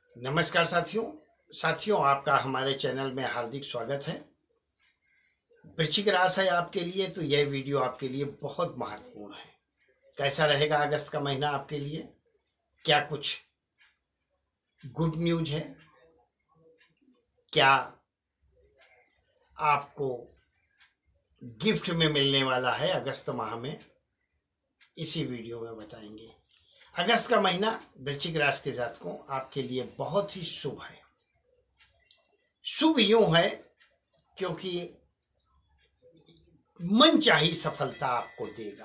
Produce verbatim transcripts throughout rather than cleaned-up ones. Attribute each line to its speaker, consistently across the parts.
Speaker 1: नमस्कार साथियों साथियों आपका हमारे चैनल में हार्दिक स्वागत है। वृश्चिक राशि है आपके लिए, तो यह वीडियो आपके लिए बहुत महत्वपूर्ण है। कैसा रहेगा अगस्त का महीना आपके लिए? क्या कुछ गुड न्यूज है? क्या आपको गिफ्ट में मिलने वाला है अगस्त माह में? इसी वीडियो में बताएंगे। अगस्त का महीना वृश्चिक राशि के जातकों आपके लिए बहुत ही शुभ है। शुभ यूं है क्योंकि मनचाही सफलता आपको देगा।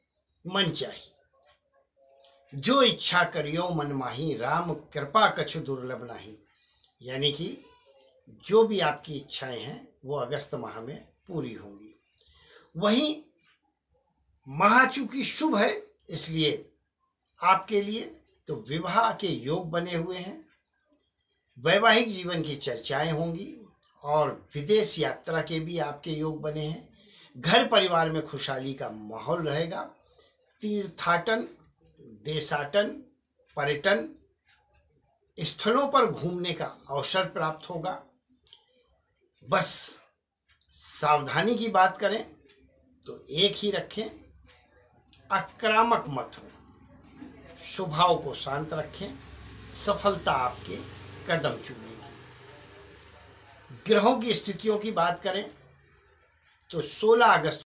Speaker 1: मनचाही जो इच्छा करियो मन माही, राम कृपा कछु दुर्लभ नाही। यानी कि जो भी आपकी इच्छाएं हैं वो अगस्त माह में पूरी होंगी। वहीं माह चूंकि शुभ है, इसलिए आपके लिए तो विवाह के योग बने हुए हैं। वैवाहिक जीवन की चर्चाएं होंगी और विदेश यात्रा के भी आपके योग बने हैं। घर परिवार में खुशहाली का माहौल रहेगा। तीर्थाटन, देशाटन, पर्यटन स्थलों पर घूमने का अवसर प्राप्त होगा। बस सावधानी की बात करें तो एक ही रखें, आक्रामक मत हो, स्वभाव को शांत रखें, सफलता आपके कदम चूमेगी। ग्रहों की स्थितियों की बात करें तो सोलह अगस्त